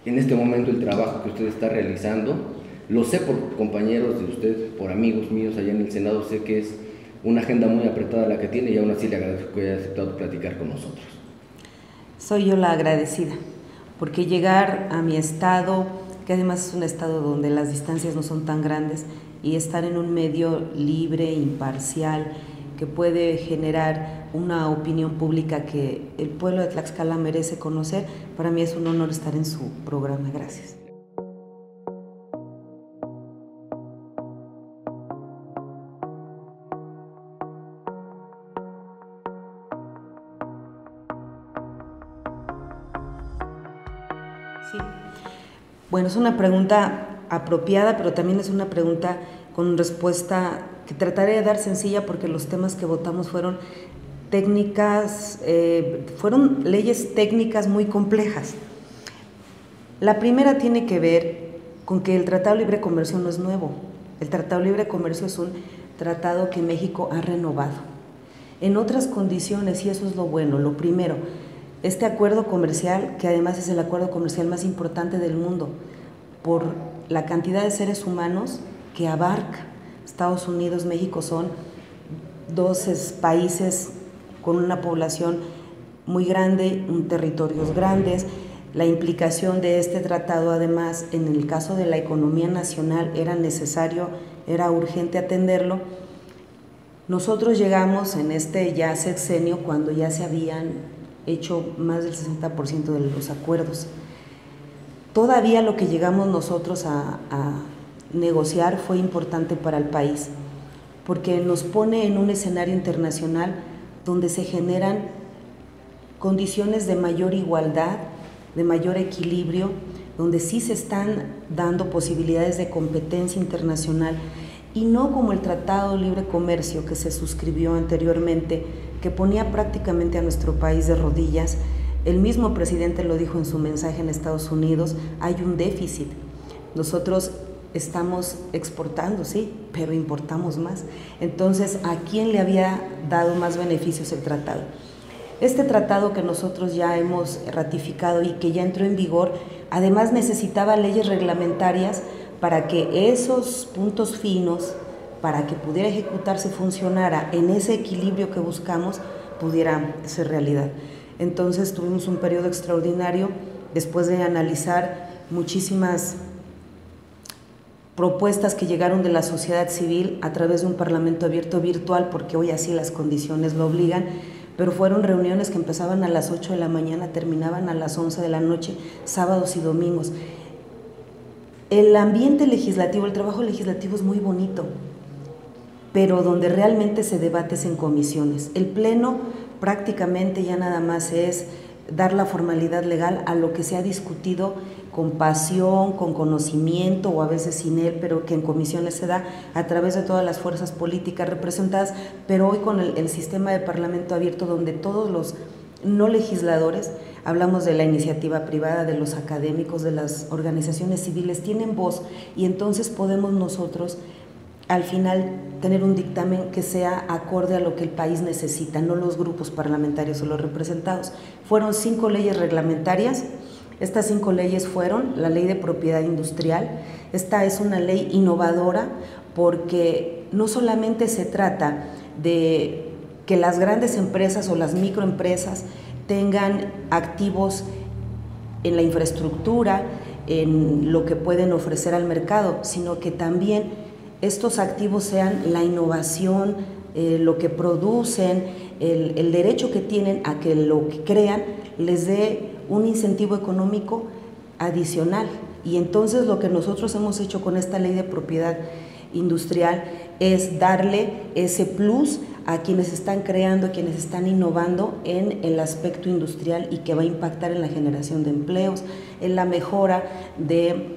en este momento el trabajo que usted está realizando. Lo sé por compañeros de usted, por amigos míos allá en el Senado, sé que es una agenda muy apretada la que tiene y aún así le agradezco que haya aceptado platicar con nosotros. Soy yo la agradecida, porque llegar a mi estado, que además es un estado donde las distancias no son tan grandes, y estar en un medio libre, imparcial, que puede generar una opinión pública que el pueblo de Tlaxcala merece conocer, para mí es un honor estar en su programa. Gracias. Sí. Bueno, es una pregunta apropiada, pero también es una pregunta con respuesta que trataré de dar sencilla, porque los temas que votamos fueron técnicas, fueron leyes técnicas muy complejas. La primera tiene que ver con que el Tratado de Libre Comercio no es nuevo. El Tratado de Libre Comercio es un tratado que México ha renovado en otras condiciones, y eso es lo bueno. Lo primero, este acuerdo comercial, que además es el acuerdo comercial más importante del mundo por la cantidad de seres humanos que abarca. Estados Unidos, México son dos países con una población muy grande, territorios grandes. La implicación de este tratado, además, en el caso de la economía nacional, era necesario, era urgente atenderlo. Nosotros llegamos en este ya sexenio cuando ya se habían hecho más del 60% de los acuerdos. Todavía lo que llegamos nosotros a negociar fue importante para el país, porque nos pone en un escenario internacional donde se generan condiciones de mayor igualdad, de mayor equilibrio, donde sí se están dando posibilidades de competencia internacional, y no como el Tratado de Libre Comercio que se suscribió anteriormente, que ponía prácticamente a nuestro país de rodillas. El mismo presidente lo dijo en su mensaje en Estados Unidos: hay un déficit. Nosotros estamos exportando, sí, pero importamos más. Entonces, ¿a quién le había dado más beneficios el tratado? Este tratado que nosotros ya hemos ratificado y que ya entró en vigor, además necesitaba leyes reglamentarias para que esos puntos finos, para que pudiera ejecutarse, funcionara en ese equilibrio que buscamos, pudiera ser realidad. Entonces tuvimos un periodo extraordinario después de analizar muchísimas propuestas que llegaron de la sociedad civil a través de un parlamento abierto virtual, porque hoy así las condiciones lo obligan, pero fueron reuniones que empezaban a las 8 de la mañana, terminaban a las 11 de la noche, sábados y domingos. El ambiente legislativo, el trabajo legislativo es muy bonito, pero donde realmente se debate es en comisiones. El pleno prácticamente ya nada más es dar la formalidad legal a lo que se ha discutido con pasión, con conocimiento o a veces sin él, pero que en comisiones se da a través de todas las fuerzas políticas representadas, pero hoy con el sistema de parlamento abierto, donde todos los no legisladores, hablamos de la iniciativa privada, de los académicos, de las organizaciones civiles, tienen voz, y entonces podemos nosotros al final tener un dictamen que sea acorde a lo que el país necesita, no los grupos parlamentarios o los representados. Fueron 5 leyes reglamentarias. Estas 5 leyes fueron la Ley de Propiedad Industrial. Esta es una ley innovadora porque no solamente se trata de que las grandes empresas o las microempresas tengan activos en la infraestructura, en lo que pueden ofrecer al mercado, sino que también estos activos sean la innovación, lo que producen, el derecho que tienen a que lo que crean les dé un incentivo económico adicional. Y entonces lo que nosotros hemos hecho con esta ley de propiedad industrial es darle ese plus a quienes están creando, a quienes están innovando en el aspecto industrial, y que va a impactar en la generación de empleos, en la mejora de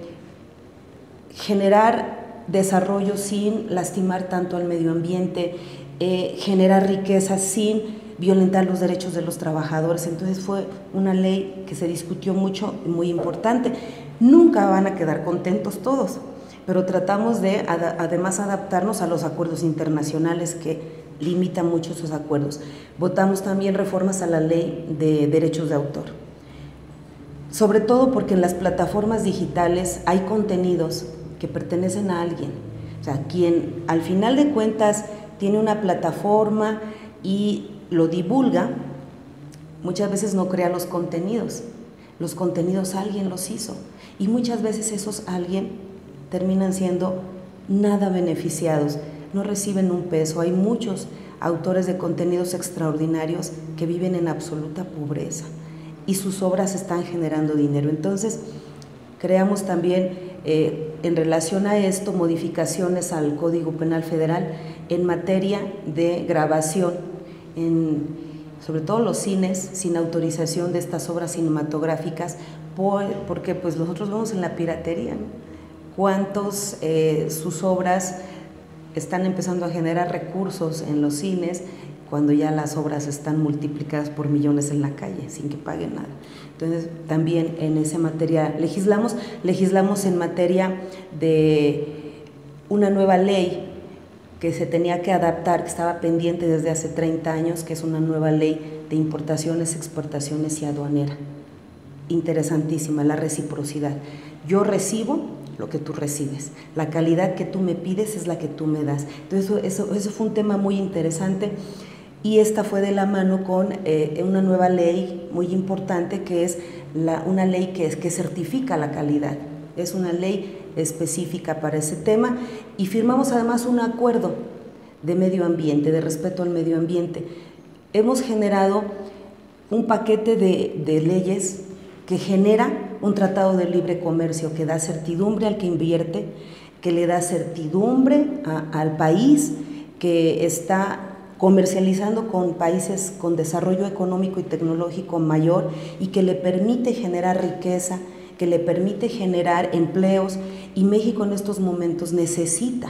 generar desarrollo sin lastimar tanto al medio ambiente, generar riqueza sin violentar los derechos de los trabajadores. Entonces fue una ley que se discutió mucho y muy importante. Nunca van a quedar contentos todos, pero tratamos de además adaptarnos a los acuerdos internacionales que limitan mucho esos acuerdos. Votamos también reformas a la ley de derechos de autor. sobre todo porque en las plataformas digitales hay contenidos que pertenecen a alguien, o sea, quien al final de cuentas tiene una plataforma y lo divulga, muchas veces no crea los contenidos alguien los hizo, y muchas veces esos alguien terminan siendo nada beneficiados, no reciben un peso. Hay muchos autores de contenidos extraordinarios que viven en absoluta pobreza y sus obras están generando dinero. Entonces, creamos también en relación a esto modificaciones al Código Penal Federal en materia de grabación, sobre todo los cines, sin autorización de estas obras cinematográficas, porque pues nosotros vemos en la piratería, ¿no? Cuántos sus obras están empezando a generar recursos en los cines cuando ya las obras están multiplicadas por millones en la calle sin que paguen nada. Entonces también en esa materia legislamos en materia de una nueva ley que se tenía que adaptar, que estaba pendiente desde hace 30 años, que es una nueva ley de importaciones, exportaciones y aduanera. Interesantísima, la reciprocidad. Yo recibo lo que tú recibes, la calidad que tú me pides es la que tú me das. Entonces eso fue un tema muy interesante, y esta fue de la mano con una nueva ley muy importante, que es una ley que certifica la calidad. Es una ley específica para ese tema, y firmamos además un acuerdo de medio ambiente, de respeto al medio ambiente. Hemos generado un paquete de leyes que genera un tratado de libre comercio que da certidumbre al que invierte, que le da certidumbre al país que está comercializando con países con desarrollo económico y tecnológico mayor, y que le permite generar riqueza, que le permite generar empleos, y México en estos momentos necesita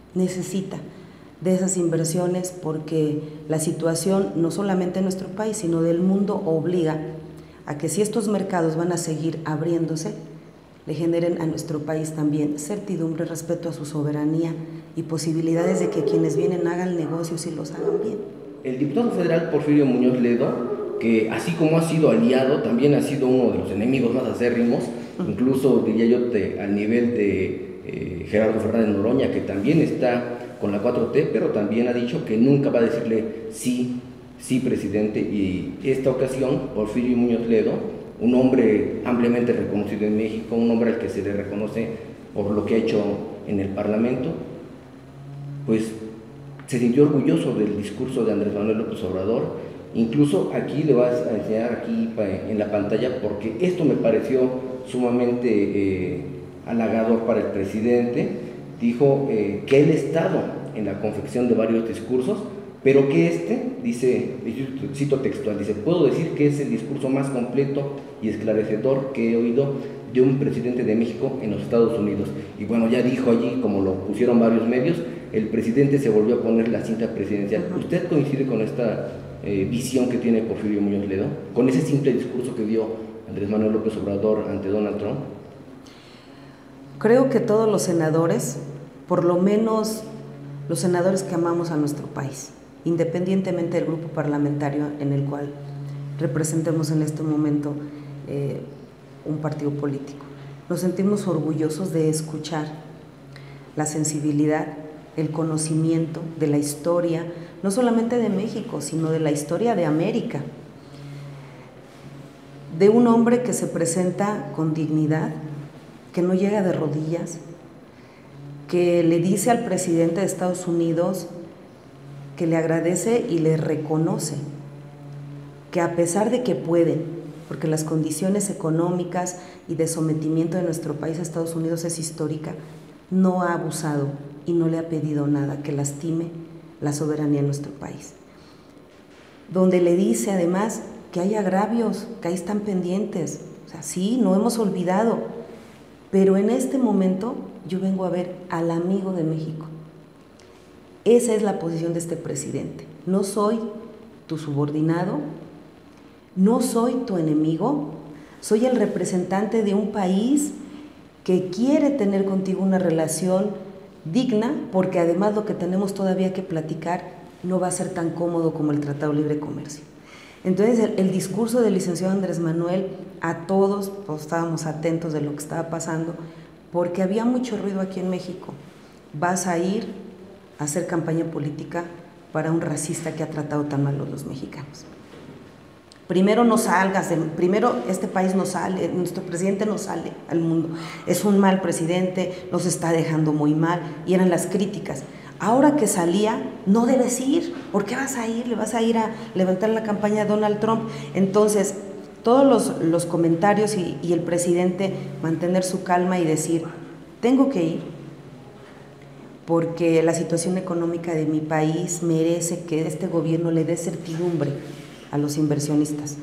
de esas inversiones, porque la situación no solamente en nuestro país, sino del mundo obliga a que si estos mercados van a seguir abriéndose, le generen a nuestro país también certidumbre, respeto a su soberanía y posibilidades de que quienes vienen hagan negocios y los hagan bien. El diputado federal Porfirio Muñoz Ledo, que así como ha sido aliado, también ha sido uno de los enemigos más acérrimos, incluso diría yo al nivel de Gerardo Fernández Noroña, que también está con la 4T, pero también ha dicho que nunca va a decirle sí, presidente, y esta ocasión Porfirio Muñoz Ledo, un hombre ampliamente reconocido en México, un hombre al que se le reconoce por lo que ha hecho en el Parlamento, pues se sintió orgulloso del discurso de Andrés Manuel López Obrador. Incluso aquí le vas a enseñar aquí en la pantalla, porque esto me pareció sumamente halagador para el presidente. Dijo que él ha estado en la confección de varios discursos, pero que dice, cito textual, dice: puedo decir que es el discurso más completo y esclarecedor que he oído de un presidente de México en los Estados Unidos. Y bueno, ya dijo allí, como lo pusieron varios medios, el presidente se volvió a poner la cinta presidencial. ¿Usted coincide con esta visión que tiene Porfirio Muñoz Ledo, con ese simple discurso que dio Andrés Manuel López Obrador ante Donald Trump? Creo que todos los senadores, por lo menos los senadores que amamos a nuestro país, independientemente del grupo parlamentario en el cual representemos en este momento un partido político, nos sentimos orgullosos de escuchar la sensibilidad, el conocimiento de la historia, no solamente de México, sino de la historia de América, de un hombre que se presenta con dignidad, que no llega de rodillas, que le dice al presidente de Estados Unidos que le agradece y le reconoce que a pesar de que pueden, porque las condiciones económicas y de sometimiento de nuestro país a Estados Unidos es histórica, no ha abusado y no le ha pedido nada que lastime la soberanía de nuestro país. Donde le dice además que hay agravios, que ahí están pendientes, o sea, sí, no hemos olvidado, pero en este momento yo vengo a ver al amigo de México. Esa es la posición de este presidente. No soy tu subordinado, no soy tu enemigo, soy el representante de un país que quiere tener contigo una relación digna, porque además lo que tenemos todavía que platicar no va a ser tan cómodo como el Tratado de Libre Comercio. Entonces el discurso del licenciado Andrés Manuel, a todos pues, estábamos atentos de lo que estaba pasando, porque había mucho ruido aquí en México. Vas a ir a hacer campaña política para un racista que ha tratado tan mal a los mexicanos. Primero no salgas, primero este país no sale, nuestro presidente no sale al mundo, es un mal presidente, nos está dejando muy mal, y eran las críticas. Ahora que salía, no debes ir, ¿por qué vas a ir? ¿Le vas a ir a levantar la campaña de Donald Trump? Entonces, todos los comentarios y el presidente mantener su calma y decir, tengo que ir, porque la situación económica de mi país merece que este gobierno le dé certidumbre a los inversionistas.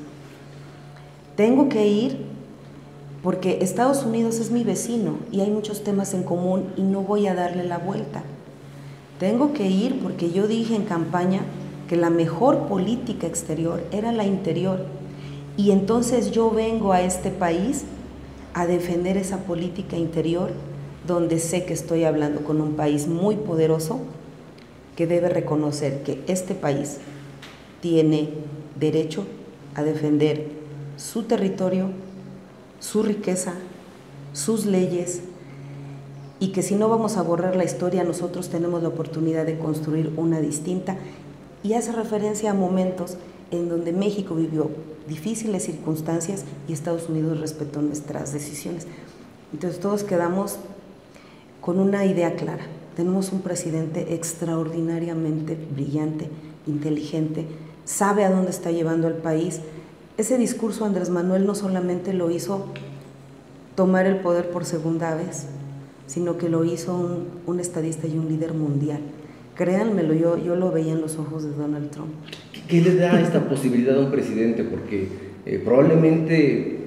Tengo que ir porque Estados Unidos es mi vecino y hay muchos temas en común y no voy a darle la vuelta. Tengo que ir porque yo dije en campaña que la mejor política exterior era la interior, y entonces yo vengo a este país a defender esa política interior, donde sé que estoy hablando con un país muy poderoso que debe reconocer que este país tiene derecho a defender su territorio, su riqueza, sus leyes, y que si no vamos a borrar la historia, nosotros tenemos la oportunidad de construir una distinta, y hace referencia a momentos en donde México vivió difíciles circunstancias y Estados Unidos respetó nuestras decisiones. Entonces todos quedamos con una idea clara. Tenemos un presidente extraordinariamente brillante, inteligente, sabe a dónde está llevando al país. Ese discurso Andrés Manuel no solamente lo hizo tomar el poder por segunda vez, sino que lo hizo un estadista y un líder mundial. Créanmelo, yo lo veía en los ojos de Donald Trump. ¿Qué le da esta posibilidad a un presidente? Porque probablemente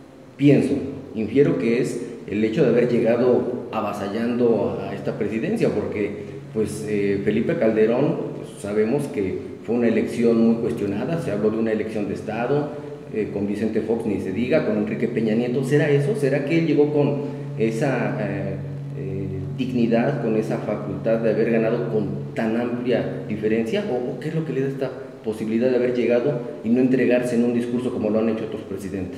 infiero que es el hecho de haber llegado avasallando a esta presidencia, porque pues Felipe Calderón, pues, sabemos que fue una elección muy cuestionada, se habló de una elección de Estado, con Vicente Fox ni se diga, con Enrique Peña Nieto. ¿Será eso? ¿Será que él llegó con esa dignidad, con esa facultad de haber ganado con tan amplia diferencia? ¿O qué es lo que le da esta posibilidad de haber llegado y no entregarse en un discurso como lo han hecho otros presidentes?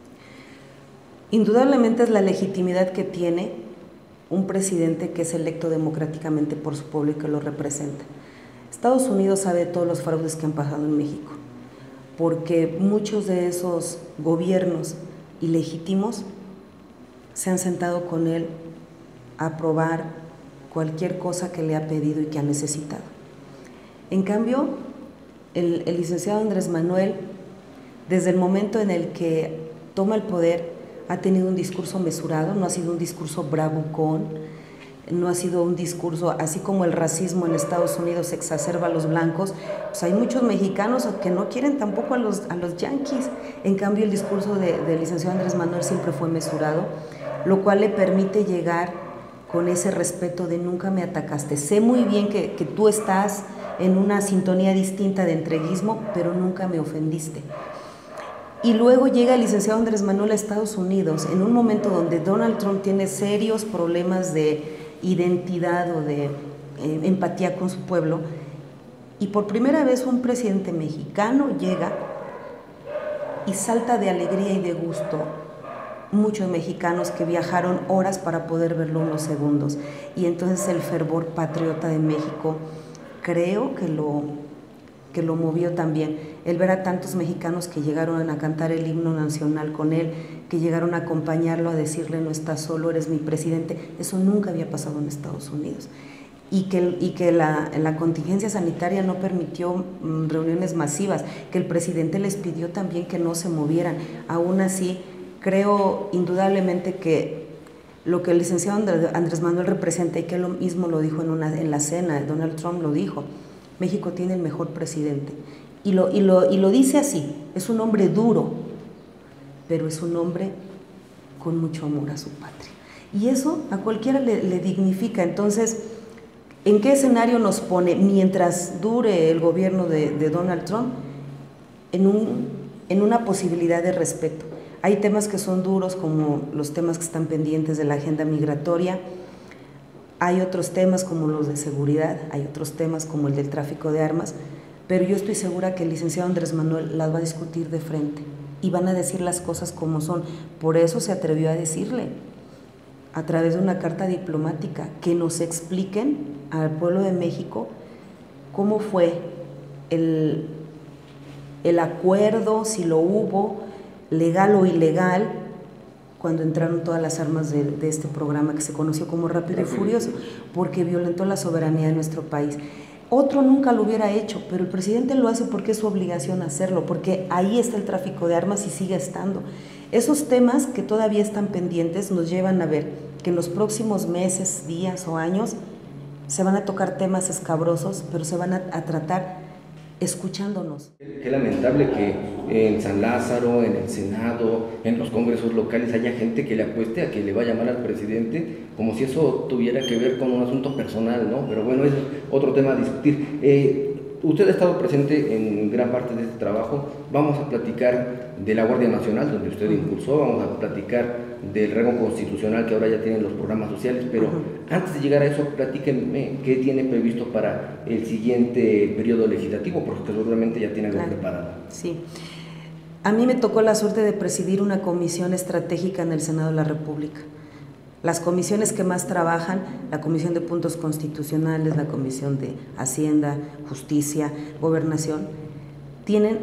Indudablemente es la legitimidad que tiene un presidente que es electo democráticamente por su pueblo y que lo representa. Estados Unidos sabe de todos los fraudes que han pasado en México, porque muchos de esos gobiernos ilegítimos se han sentado con él a aprobar cualquier cosa que le ha pedido y que ha necesitado. En cambio, el licenciado Andrés Manuel, desde el momento en el que toma el poder, ha tenido un discurso mesurado, no ha sido un discurso bravucón, no ha sido un discurso, así como el racismo en Estados Unidos exacerba a los blancos, pues hay muchos mexicanos que no quieren tampoco a los yanquis. En cambio, el discurso del licenciado Andrés Manuel siempre fue mesurado, lo cual le permite llegar con ese respeto de nunca me atacaste. Sé muy bien que tú estás en una sintonía distinta de entreguismo, pero nunca me ofendiste. Y luego llega el licenciado Andrés Manuel a Estados Unidos en un momento donde Donald Trump tiene serios problemas de identidad o de empatía con su pueblo, y por primera vez un presidente mexicano llega y salta de alegría y de gusto muchos mexicanos que viajaron horas para poder verlo unos segundos, y entonces el fervor patriota de México creo que lo movió también, el ver a tantos mexicanos que llegaron a cantar el himno nacional con él, que llegaron a acompañarlo, a decirle no estás solo, eres mi presidente. Eso nunca había pasado en Estados Unidos, y que la contingencia sanitaria no permitió reuniones masivas, que el presidente les pidió también que no se movieran. Aún así, creo indudablemente que lo que el licenciado Andrés Manuel representa, y que él mismo lo dijo en la cena, Donald Trump lo dijo, México tiene el mejor presidente, y lo dice así, es un hombre duro, pero es un hombre con mucho amor a su patria, y eso a cualquiera le dignifica. Entonces, ¿en qué escenario nos pone mientras dure el gobierno de Donald Trump? En una posibilidad de respeto. Hay temas que son duros, como los temas que están pendientes de la agenda migratoria. Hay otros temas como los de seguridad, hay otros temas como el del tráfico de armas, pero yo estoy segura que el licenciado Andrés Manuel las va a discutir de frente y van a decir las cosas como son. Por eso se atrevió a decirle, a través de una carta diplomática, que nos expliquen al pueblo de México cómo fue el acuerdo, si lo hubo, legal o ilegal, cuando entraron todas las armas de este programa que se conoció como Rápido y Furioso, porque violentó la soberanía de nuestro país. Otro nunca lo hubiera hecho, pero el presidente lo hace porque es su obligación hacerlo, porque ahí está el tráfico de armas y sigue estando. Esos temas que todavía están pendientes nos llevan a ver que en los próximos meses, días o años se van a tocar temas escabrosos, pero se van a tratar escuchándonos. Qué lamentable que en San Lázaro, en el Senado, en los congresos locales haya gente que le apueste a que le va a llamar al presidente como si eso tuviera que ver con un asunto personal, ¿no? Pero bueno, es otro tema a discutir. Usted ha estado presente en gran parte de este trabajo. Vamos a platicar de la Guardia Nacional, donde usted impulsó, vamos a platicar del rango constitucional que ahora ya tienen los programas sociales, pero antes de llegar a eso, platíquenme qué tiene previsto para el siguiente periodo legislativo, porque seguramente ya tiene algo preparado. Sí. A mí me tocó la suerte de presidir una comisión estratégica en el Senado de la República. Las comisiones que más trabajan, la Comisión de Puntos Constitucionales, la Comisión de Hacienda, Justicia, Gobernación, tienen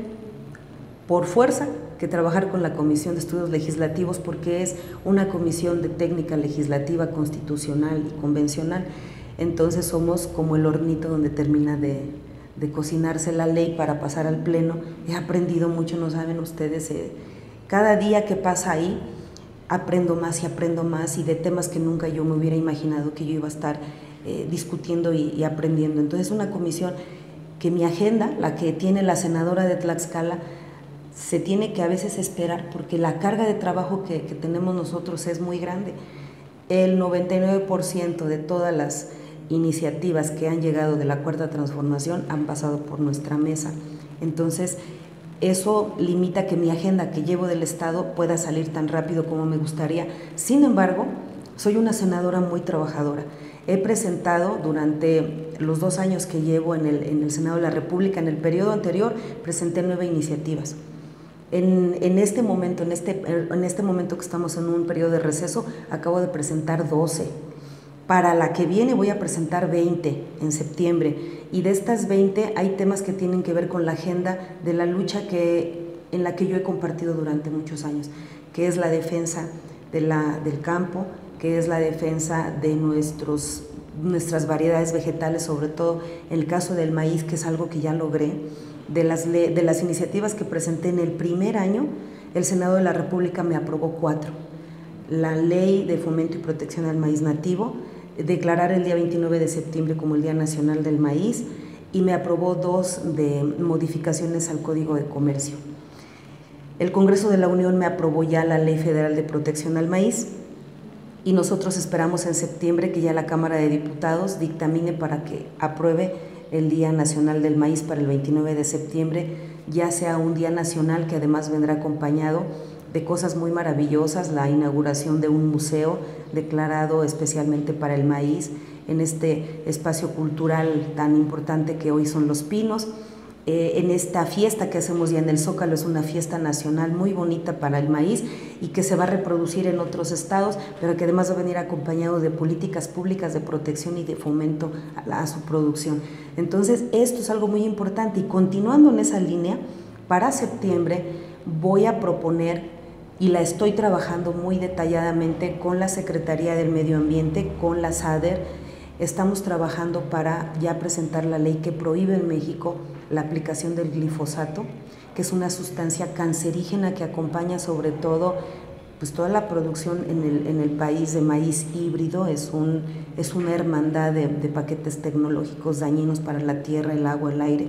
por fuerza que trabajar con la Comisión de Estudios Legislativos porque es una comisión de técnica legislativa, constitucional y convencional. Entonces somos como el hornito donde termina de cocinarse la ley para pasar al Pleno. He aprendido mucho, no saben ustedes, cada día que pasa ahí aprendo más y de temas que nunca yo me hubiera imaginado que yo iba a estar discutiendo y aprendiendo. Entonces una comisión que mi agenda, la que tiene la senadora de Tlaxcala, se tiene que a veces esperar porque la carga de trabajo que tenemos nosotros es muy grande. El 99% de todas las iniciativas que han llegado de la Cuarta Transformación han pasado por nuestra mesa. Entonces, eso limita que mi agenda que llevo del Estado pueda salir tan rápido como me gustaría. Sin embargo, soy una senadora muy trabajadora. He presentado durante los 2 años que llevo en el Senado de la República, en el periodo anterior, presenté 9 iniciativas. En este momento que estamos en un periodo de receso, acabo de presentar 12. Para la que viene voy a presentar 20 en septiembre, y de estas 20 hay temas que tienen que ver con la agenda de la lucha en la que yo he compartido durante muchos años, que es la defensa del campo, que es la defensa de nuestras variedades vegetales, sobre todo en el caso del maíz, que es algo que ya logré. De las iniciativas que presenté en el primer año, el Senado de la República me aprobó 4. La Ley de Fomento y Protección al Maíz Nativo, declarar el día 29 de septiembre como el Día Nacional del Maíz, y me aprobó 2 de modificaciones al Código de Comercio. El Congreso de la Unión me aprobó ya la Ley Federal de Protección al Maíz, y nosotros esperamos en septiembre que ya la Cámara de Diputados dictamine para que apruebe el Día Nacional del Maíz para el 29 de septiembre, ya sea un día nacional que además vendrá acompañado de cosas muy maravillosas, la inauguración de un museo declarado especialmente para el maíz en este espacio cultural tan importante que hoy son Los Pinos. En esta fiesta que hacemos ya en el Zócalo, es una fiesta nacional muy bonita para el maíz y que se va a reproducir en otros estados, pero que además va a venir acompañado de políticas públicas de protección y de fomento a su producción. Entonces, esto es algo muy importante, y continuando en esa línea, para septiembre voy a proponer, y la estoy trabajando muy detalladamente con la Secretaría del Medio Ambiente, con la SADER. Estamos trabajando para ya presentar la ley que prohíbe en México la aplicación del glifosato, que es una sustancia cancerígena que acompaña sobre todo pues toda la producción en el país de maíz híbrido. Es una hermandad de paquetes tecnológicos dañinos para la tierra, el agua, el aire,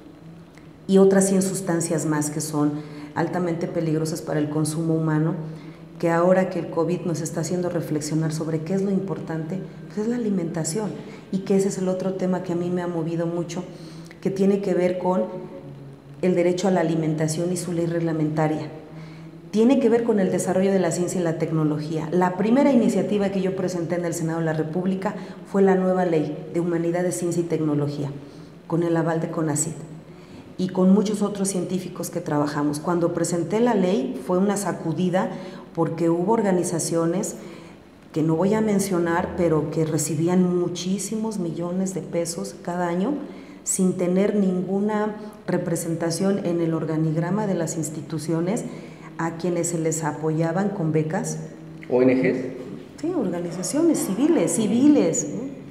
y otras 100 sustancias más que son altamente peligrosas para el consumo humano, que ahora que el COVID nos está haciendo reflexionar sobre qué es lo importante, pues es la alimentación, y que ese es el otro tema que a mí me ha movido mucho, que tiene que ver con el derecho a la alimentación y su ley reglamentaria. Tiene que ver con el desarrollo de la ciencia y la tecnología. La primera iniciativa que yo presenté en el Senado de la República fue la nueva ley de Humanidades, Ciencia y Tecnología, con el aval de CONACYT. y con muchos otros científicos que trabajamos. Cuando presenté la ley fue una sacudida porque hubo organizaciones que no voy a mencionar, pero que recibían muchísimos millones de pesos cada año sin tener ninguna representación en el organigrama de las instituciones a quienes se les apoyaban con becas. ¿ONGs? Sí, organizaciones civiles.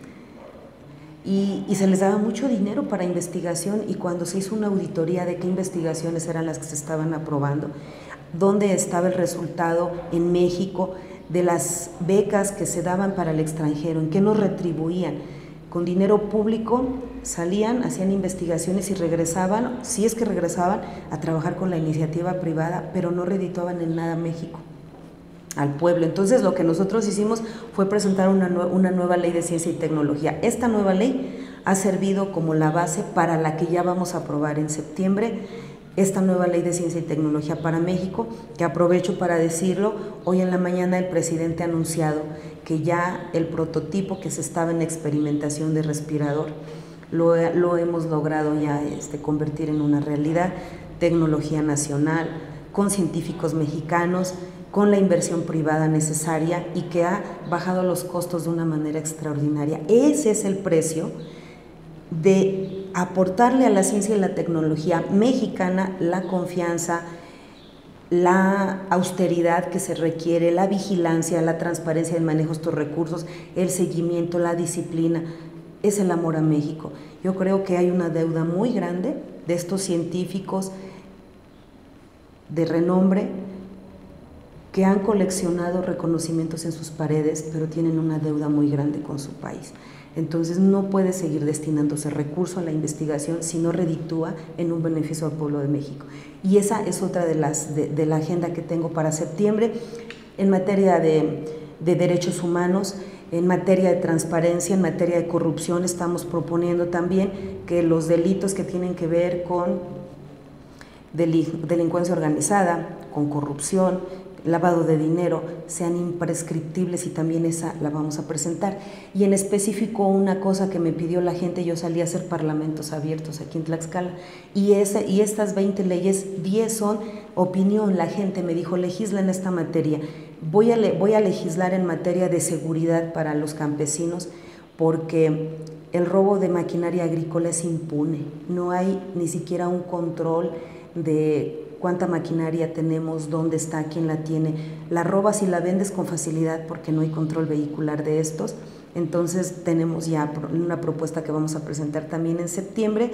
Y se les daba mucho dinero para investigación, y cuando se hizo una auditoría de qué investigaciones eran las que se estaban aprobando, dónde estaba el resultado en México de las becas que se daban para el extranjero, en qué nos retribuían, con dinero público salían, hacían investigaciones y regresaban, si es que regresaban, a trabajar con la iniciativa privada, pero no redituaban en nada a México, al pueblo. Entonces lo que nosotros hicimos fue presentar una nueva ley de ciencia y tecnología. Esta nueva ley ha servido como la base para la que ya vamos a aprobar en septiembre, esta nueva ley de ciencia y tecnología para México, que aprovecho para decirlo, hoy en la mañana el presidente ha anunciado que ya el prototipo que se estaba en experimentación de respirador lo hemos logrado ya convertir en una realidad, tecnología nacional, con científicos mexicanos, con la inversión privada necesaria y que ha bajado los costos de una manera extraordinaria. Ese es el precio de aportarle a la ciencia y la tecnología mexicana la confianza, la austeridad que se requiere, la vigilancia, la transparencia del manejo de estos recursos, el seguimiento, la disciplina, es el amor a México. Yo creo que hay una deuda muy grande de estos científicos de renombre que han coleccionado reconocimientos en sus paredes, pero tienen una deuda muy grande con su país. Entonces no puede seguir destinándose recursos a la investigación si no reditúa en un beneficio al pueblo de México. Y esa es otra de la agenda que tengo para septiembre, en materia de derechos humanos, en materia de transparencia, en materia de corrupción. Estamos proponiendo también que los delitos que tienen que ver con delincuencia organizada, con corrupción, lavado de dinero, sean imprescriptibles, y también esa la vamos a presentar. Y en específico una cosa que me pidió la gente, yo salí a hacer parlamentos abiertos aquí en Tlaxcala, y estas 20 leyes, 10 son opinión. La gente me dijo, legisla en esta materia. Voy a legislar en materia de seguridad para los campesinos, porque el robo de maquinaria agrícola es impune, no hay ni siquiera un control de cuánta maquinaria tenemos, dónde está, quién la tiene. La robas y la vendes con facilidad porque no hay control vehicular de estos. Entonces tenemos ya una propuesta que vamos a presentar también en septiembre,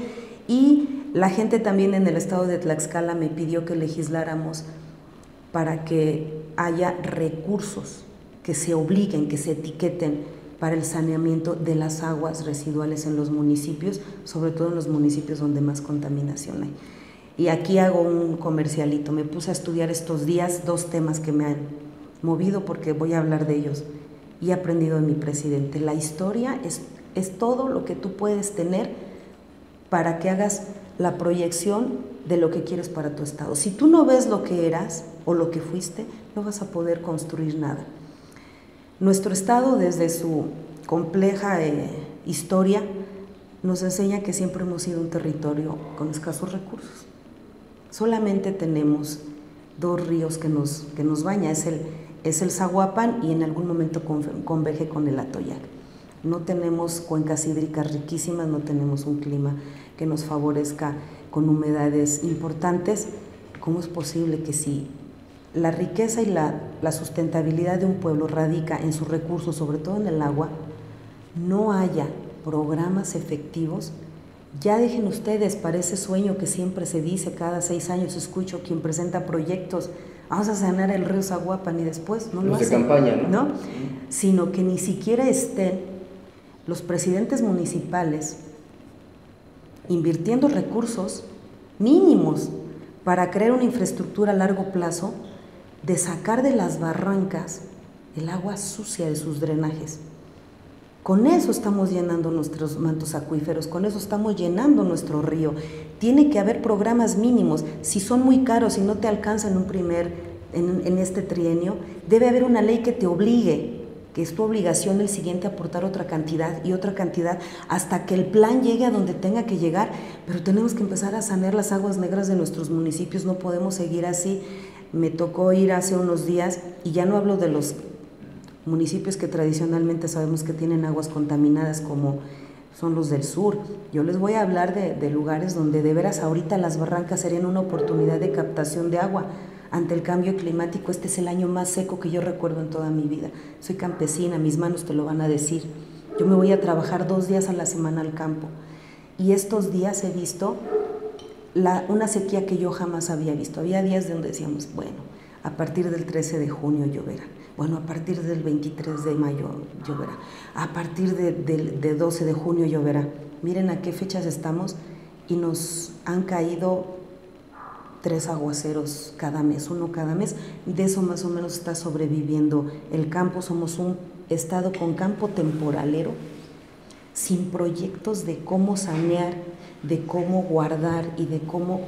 y la gente también en el estado de Tlaxcala me pidió que legisláramos para que haya recursos que se obliguen, que se etiqueten para el saneamiento de las aguas residuales en los municipios, sobre todo en los municipios donde más contaminación hay. Y aquí hago un comercialito, me puse a estudiar estos días 2 temas que me han movido, porque voy a hablar de ellos, y he aprendido de mi presidente. La historia es todo lo que tú puedes tener para que hagas la proyección de lo que quieres para tu estado. Si tú no ves lo que eras o lo que fuiste, no vas a poder construir nada. Nuestro estado, desde su compleja historia, nos enseña que siempre hemos sido un territorio con escasos recursos. Solamente tenemos 2 ríos que nos baña, es el Zaguapan, y en algún momento converge con el Atoyac. No tenemos cuencas hídricas riquísimas, no tenemos un clima que nos favorezca con humedades importantes. ¿Cómo es posible que si la riqueza y la sustentabilidad de un pueblo radica en sus recursos, sobre todo en el agua, no haya programas efectivos? Ya dejen ustedes para ese sueño que siempre se dice, cada 6 años escucho quien presenta proyectos, vamos a sanar el río Zaguapan, y después no lo hacen. De campaña, ¿no? Sino que ni siquiera estén los presidentes municipales invirtiendo recursos mínimos para crear una infraestructura a largo plazo de sacar de las barrancas el agua sucia de sus drenajes. Con eso estamos llenando nuestros mantos acuíferos, con eso estamos llenando nuestro río. Tiene que haber programas mínimos. Si son muy caros y no te alcanzan en este trienio, debe haber una ley que te obligue que es tu obligación el siguiente aportar otra cantidad y otra cantidad hasta que el plan llegue a donde tenga que llegar, pero tenemos que empezar a sanear las aguas negras de nuestros municipios, no podemos seguir así. Me tocó ir hace unos días, y ya no hablo de los municipios que tradicionalmente sabemos que tienen aguas contaminadas como son los del sur. Yo les voy a hablar de lugares donde de veras ahorita las barrancas serían una oportunidad de captación de agua. Ante el cambio climático, este es el año más seco que yo recuerdo en toda mi vida. Soy campesina, mis manos te lo van a decir. Yo me voy a trabajar 2 días a la semana al campo, y estos días he visto una sequía que yo jamás había visto. Había días donde decíamos, bueno, a partir del 13 de junio lloverá, bueno, a partir del 23 de mayo lloverá, a partir de 12 de junio lloverá. Miren a qué fechas estamos, y nos han caído 3 aguaceros cada mes, 1 cada mes. De eso más o menos está sobreviviendo el campo. Somos un estado con campo temporalero, sin proyectos de cómo sanear, de cómo guardar y de cómo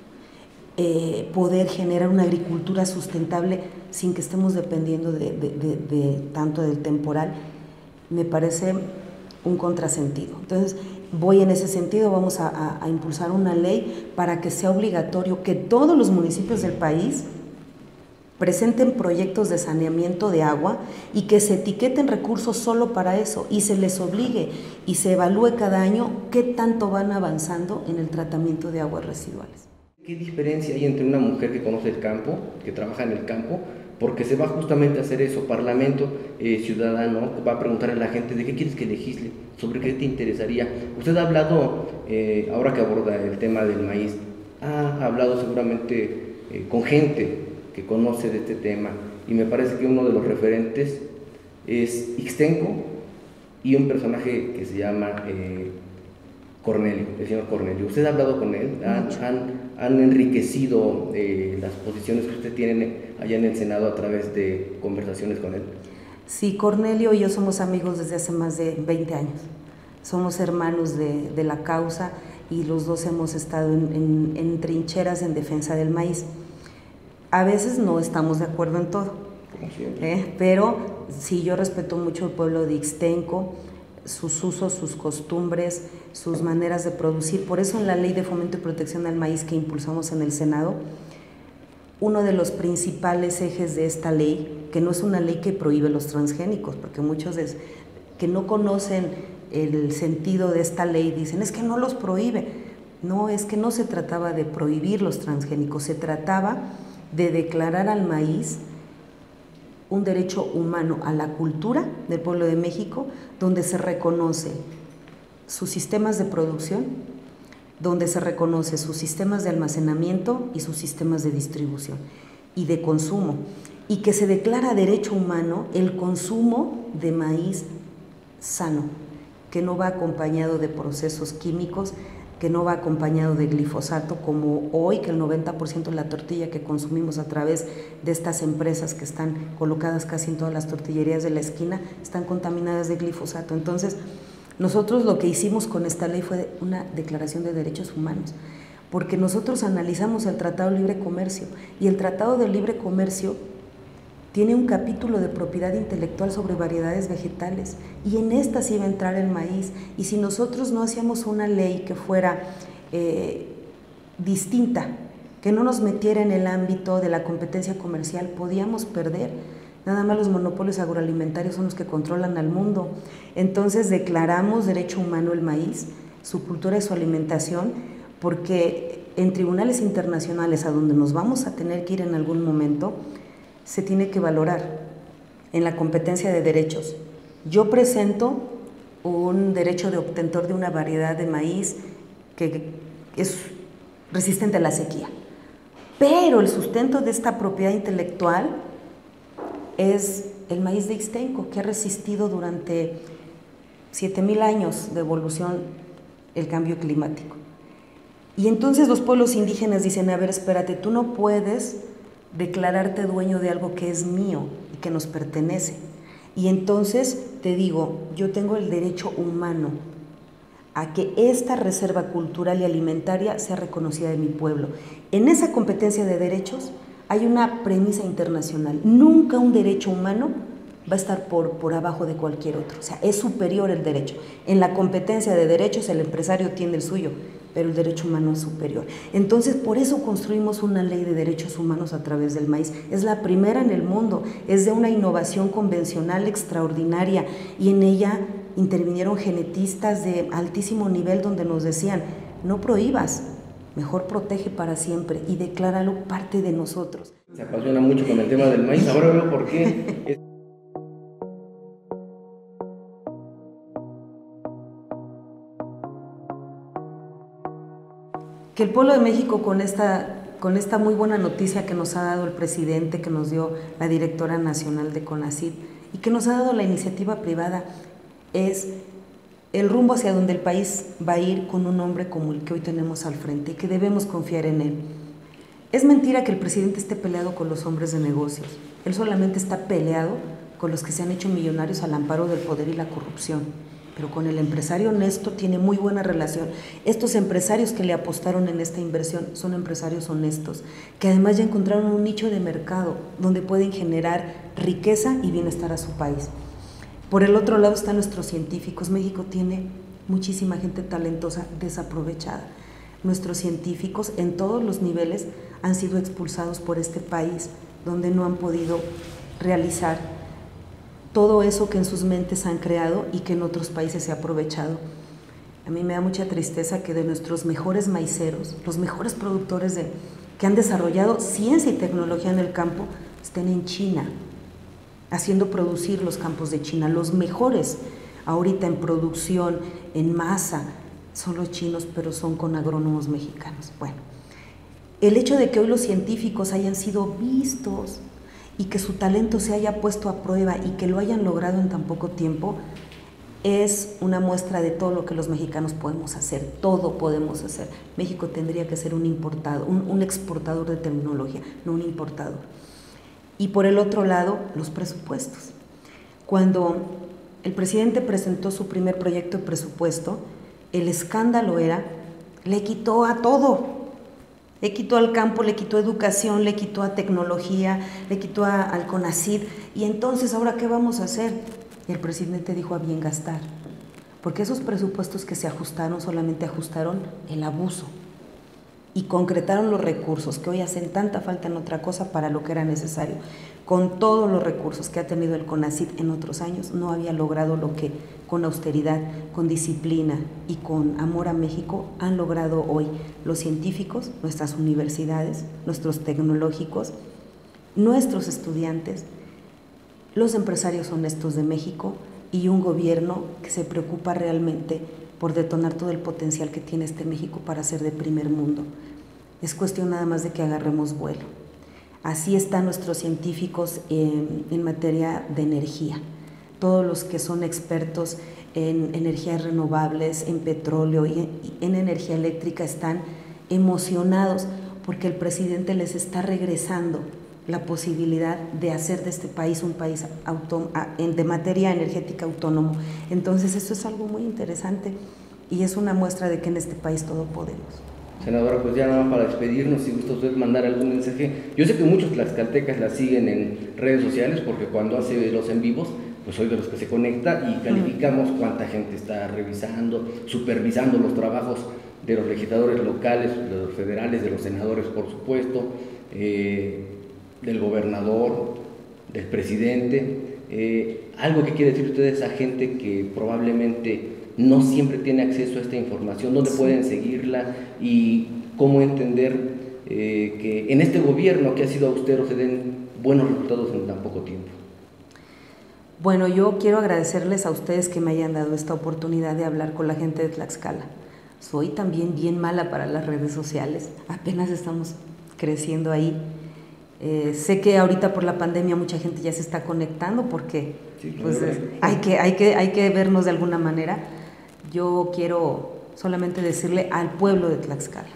poder generar una agricultura sustentable sin que estemos dependiendo de tanto del temporal. Me parece un contrasentido. Entonces, voy en ese sentido. Vamos a impulsar una ley para que sea obligatorio que todos los municipios del país presenten proyectos de saneamiento de agua y que se etiqueten recursos solo para eso, y se les obligue y se evalúe cada año qué tanto van avanzando en el tratamiento de aguas residuales. ¿Qué diferencia hay entre una mujer que conoce el campo, que trabaja en el campo, porque se va justamente a hacer eso, parlamento ciudadano, va a preguntar a la gente de qué quieres que legisle, sobre qué te interesaría? Usted ha hablado, ahora que aborda el tema del maíz, ha hablado seguramente con gente que conoce de este tema, y me parece que uno de los referentes es Ixtenco y un personaje que se llama Cornelio, el señor Cornelio. ¿Usted ha hablado con él? ¿Han enriquecido las posiciones que usted tiene allá en el Senado a través de conversaciones con él? Sí, Cornelio y yo somos amigos desde hace más de 20 años. Somos hermanos de la causa, y los dos hemos estado en trincheras en defensa del maíz. A veces no estamos de acuerdo en todo, pero sí, yo respeto mucho el pueblo de Ixtenco, sus usos, sus costumbres, sus maneras de producir. Por eso en la Ley de Fomento y Protección al Maíz que impulsamos en el Senado, uno de los principales ejes de esta ley, que no es una ley que prohíbe los transgénicos, porque muchos que no conocen el sentido de esta ley dicen, es que no los prohíbe. No, es que no se trataba de prohibir los transgénicos, se trataba de declarar al maíz un derecho humano a la cultura del pueblo de México, donde se reconoce sus sistemas de producción, donde se reconoce sus sistemas de almacenamiento y sus sistemas de distribución y de consumo, y que se declara derecho humano el consumo de maíz sano, que no va acompañado de procesos químicos, que no va acompañado de glifosato, como hoy, que el 90% de la tortilla que consumimos a través de estas empresas que están colocadas casi en todas las tortillerías de la esquina, están contaminadas de glifosato. Entonces, nosotros lo que hicimos con esta ley fue una declaración de derechos humanos, porque nosotros analizamos el Tratado de Libre Comercio, y el Tratado de Libre Comercio tiene un capítulo de propiedad intelectual sobre variedades vegetales, y en esta sí iba a entrar el maíz. Y si nosotros no hacíamos una ley que fuera distinta, que no nos metiera en el ámbito de la competencia comercial, podíamos perder. Nada más los monopolios agroalimentarios son los que controlan al mundo. Entonces declaramos derecho humano el maíz, su cultura y su alimentación, porque en tribunales internacionales a donde nos vamos a tener que ir en algún momento, se tiene que valorar en la competencia de derechos. Yo presento un derecho de obtentor de una variedad de maíz que es resistente a la sequía, pero el sustento de esta propiedad intelectual es el maíz de Ixtenco, que ha resistido durante 7,000 años de evolución el cambio climático. Y entonces los pueblos indígenas dicen, a ver, espérate, tú no puedes declararte dueño de algo que es mío y que nos pertenece. Y entonces te digo, yo tengo el derecho humano a que esta reserva cultural y alimentaria sea reconocida de mi pueblo. En esa competencia de derechos hay una premisa internacional: nunca un derecho humano va a estar por abajo de cualquier otro. O sea, es superior el derecho. En la competencia de derechos el empresario tiene el suyo, pero el derecho humano es superior. Entonces, por eso construimos una ley de derechos humanos a través del maíz. Es la primera en el mundo, es de una innovación convencional extraordinaria, y en ella intervinieron genetistas de altísimo nivel donde nos decían, no prohíbas, mejor protege para siempre y decláralo parte de nosotros. Se apasiona mucho con el tema del maíz, ahora veo por qué. Que el pueblo de México, con esta muy buena noticia que nos ha dado el presidente, que nos dio la directora nacional de CONACYT y que nos ha dado la iniciativa privada, es el rumbo hacia donde el país va a ir con un hombre como el que hoy tenemos al frente y que debemos confiar en él. Es mentira que el presidente esté peleado con los hombres de negocios. Él solamente está peleado con los que se han hecho millonarios al amparo del poder y la corrupción. Pero con el empresario honesto tiene muy buena relación. Estos empresarios que le apostaron en esta inversión son empresarios honestos, que además ya encontraron un nicho de mercado donde pueden generar riqueza y bienestar a su país. Por el otro lado están nuestros científicos. México tiene muchísima gente talentosa desaprovechada. Nuestros científicos en todos los niveles han sido expulsados por este país, donde no han podido realizar todo eso que en sus mentes han creado y que en otros países se ha aprovechado. A mí me da mucha tristeza que de nuestros mejores maiceros, los mejores productores que han desarrollado ciencia y tecnología en el campo, estén en China, haciendo producir los campos de China. Los mejores ahorita en producción, en masa, son los chinos, pero son con agrónomos mexicanos. Bueno, el hecho de que hoy los científicos hayan sido vistos y que su talento se haya puesto a prueba y que lo hayan logrado en tan poco tiempo, es una muestra de todo lo que los mexicanos podemos hacer, todo podemos hacer. México tendría que ser un exportador de tecnología, no un importador. Y por el otro lado, los presupuestos. Cuando el presidente presentó su primer proyecto de presupuesto, el escándalo era, le quitó a todo. Le quitó al campo, le quitó educación, le quitó a tecnología, le quitó al CONACYT. Y entonces, ¿ahora qué vamos a hacer? Y el presidente dijo, a bien gastar. Porque esos presupuestos que se ajustaron solamente ajustaron el abuso y concretaron los recursos que hoy hacen tanta falta en otra cosa para lo que era necesario. Con todos los recursos que ha tenido el CONACYT en otros años, no había logrado lo que con austeridad, con disciplina y con amor a México han logrado hoy los científicos, nuestras universidades, nuestros tecnológicos, nuestros estudiantes, los empresarios honestos de México y un gobierno que se preocupa realmente por detonar todo el potencial que tiene este México para ser de primer mundo. Es cuestión nada más de que agarremos vuelo. Así están nuestros científicos en materia de energía. Todos los que son expertos en energías renovables, en petróleo y en energía eléctrica están emocionados porque el presidente les está regresando la posibilidad de hacer de este país un país de materia energética autónomo. Entonces eso es algo muy interesante y es una muestra de que en este país todo podemos. Senadora, pues ya nada más para despedirnos, si gusta usted mandar algún mensaje. Yo sé que muchos tlaxcaltecas la siguen en redes sociales porque cuando hace los en vivos, pues soy de los que se conecta y calificamos cuánta gente está revisando, supervisando los trabajos de los legisladores locales, de los federales, de los senadores, por supuesto, del gobernador, del presidente. Algo que quiere decir usted a esa gente que probablemente no siempre tiene acceso a esta información, dónde pueden seguirla y cómo entender que en este gobierno que ha sido austero se den buenos resultados en tan poco tiempo. Bueno, yo quiero agradecerles a ustedes que me hayan dado esta oportunidad de hablar con la gente de Tlaxcala. Soy también bien mala para las redes sociales, apenas estamos creciendo ahí. Sé que ahorita por la pandemia mucha gente ya se está conectando porque sí, claro, pues, hay que vernos de alguna manera. Yo quiero solamente decirle al pueblo de Tlaxcala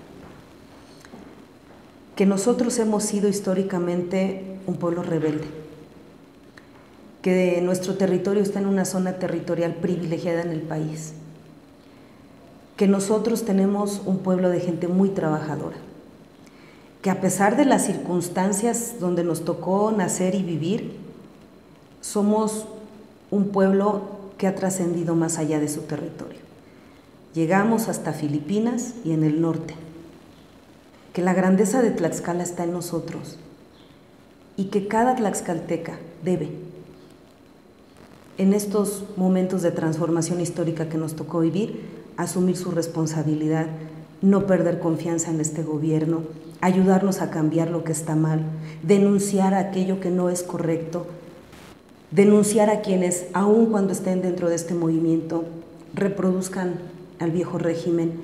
que nosotros hemos sido históricamente un pueblo rebelde, que nuestro territorio está en una zona territorial privilegiada en el país, que nosotros tenemos un pueblo de gente muy trabajadora, que a pesar de las circunstancias donde nos tocó nacer y vivir, somos un pueblo que ha trascendido más allá de su territorio. Llegamos hasta Filipinas y en el norte. Que la grandeza de Tlaxcala está en nosotros y que cada tlaxcalteca debe, en estos momentos de transformación histórica que nos tocó vivir, asumir su responsabilidad, no perder confianza en este gobierno, ayudarnos a cambiar lo que está mal, denunciar aquello que no es correcto, denunciar a quienes, aun cuando estén dentro de este movimiento, reproduzcan al viejo régimen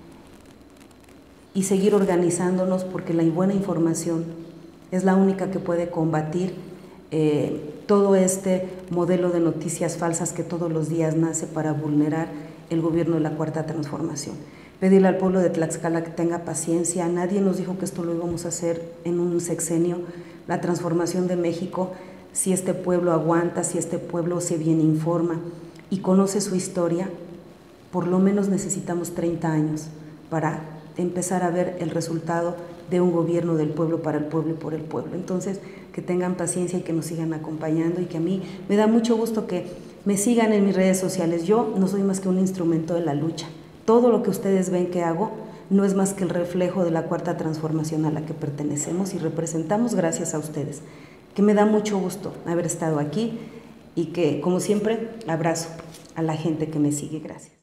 y seguir organizándonos, porque la buena información es la única que puede combatir todo este modelo de noticias falsas que todos los días nace para vulnerar el gobierno de la Cuarta Transformación. Pedirle al pueblo de Tlaxcala que tenga paciencia. Nadie nos dijo que esto lo íbamos a hacer en un sexenio. La transformación de México, si este pueblo aguanta, si este pueblo se bien informa y conoce su historia, por lo menos necesitamos 30 años para empezar a ver el resultado de un gobierno del pueblo, para el pueblo y por el pueblo. Entonces, que tengan paciencia y que nos sigan acompañando, y que a mí me da mucho gusto que me sigan en mis redes sociales. Yo no soy más que un instrumento de la lucha. Todo lo que ustedes ven que hago no es más que el reflejo de la Cuarta Transformación a la que pertenecemos y representamos, gracias a ustedes. Que me da mucho gusto haber estado aquí y que, como siempre, abrazo a la gente que me sigue. Gracias.